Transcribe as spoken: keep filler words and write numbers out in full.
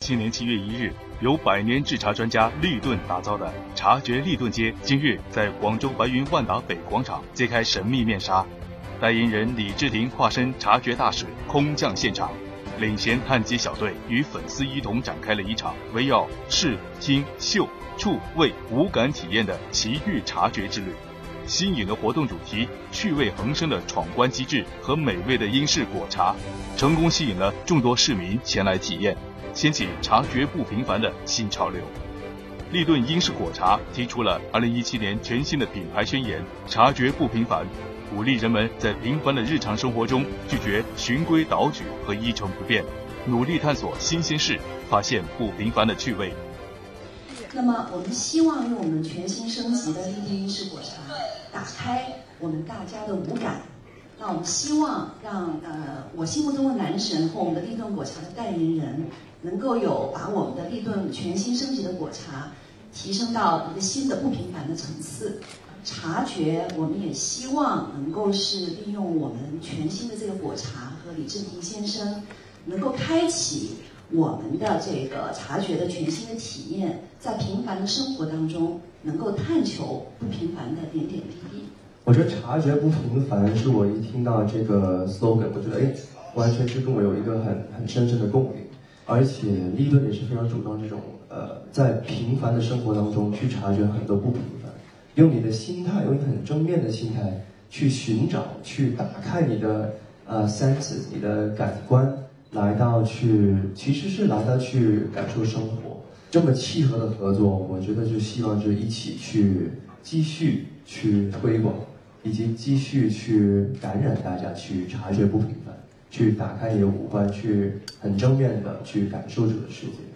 今年七月一日，由百年制茶专家立顿打造的察觉立顿街，今日在广州白云万达北广场揭开神秘面纱。代言人李治廷化身察觉大使空降现场，领衔探机小队与粉丝一同展开了一场围绕视、听、嗅、触、味五感体验的奇遇察觉之旅。新颖的活动主题、趣味横生的闯关机制和美味的英式果茶，成功吸引了众多市民前来体验，掀起察觉不平凡的新潮流。立顿英式果茶提出了二零一七年全新的品牌宣言：察觉不平凡，鼓励人们在平凡的日常生活中拒绝循规蹈矩和一成不变，努力探索新鲜事，发现不平凡的趣味。 那么我们希望用我们全新升级的立顿英式果茶打开我们大家的五感。那我们希望让呃我心目中的男神和我们的立顿果茶的代言人能够有把我们的立顿全新升级的果茶提升到一个新的不平凡的层次。察觉我们也希望能够是利用我们全新的这个果茶和李治廷先生能够开启我们的这个察觉的全新的体验，在平凡的生活当中能够探求不平凡的点点滴滴。 我觉得察觉不平凡是我一听到这个 slogan， 我觉得哎，完全是跟我有一个很很深深的共鸣。而且立顿也是非常主张这种呃，在平凡的生活当中去察觉很多不平凡，用你的心态，用一个很正面的心态去寻找，去打开你的呃 senses， 你的感官。来到去，其实是来到去感受生活，这么契合的合作，我觉得就希望就一起去继续去推广，以及继续去感染大家去察觉不平凡，去打开你的五官，去很正面的去感受这个世界。